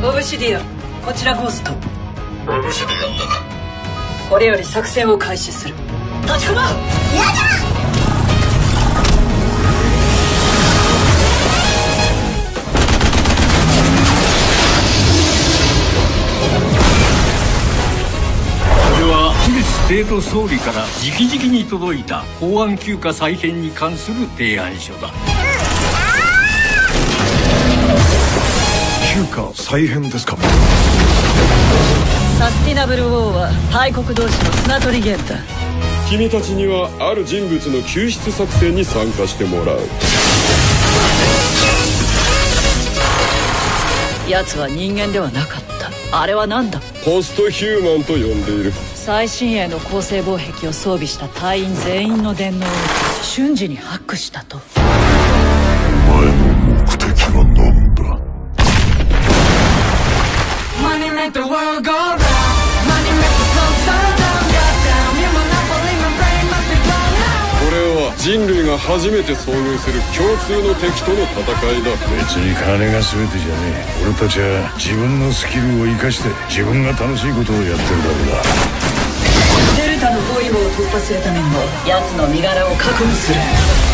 オブシディアン、こちらゴースト。 オブシディアンだ。 これより作戦を開始する。立ち込もう。やだ。 これはヒルス帝都総理から直々に届いた法案休暇再編に関する提案書だ。 休暇再編ですか。 サスティナブルウォーは大国同士の綱取りゲームだ。 君たちにはある人物の救出作戦に参加してもらう。 奴は人間ではなかった。あれは何だ。 ポストヒューマンと呼んでいる。 最新鋭の高性防壁を装備した隊員全員の電脳を瞬時にハックしたと。 お前の目的は何だ。 これは人類が初めて遭遇する共通の敵との戦いだ。 別に金が全てじゃねえ。俺たちは自分のスキルを生かして自分が楽しいことをやってるだけだ。 デルタの包囲網を突破するためにも奴の身柄を確保する。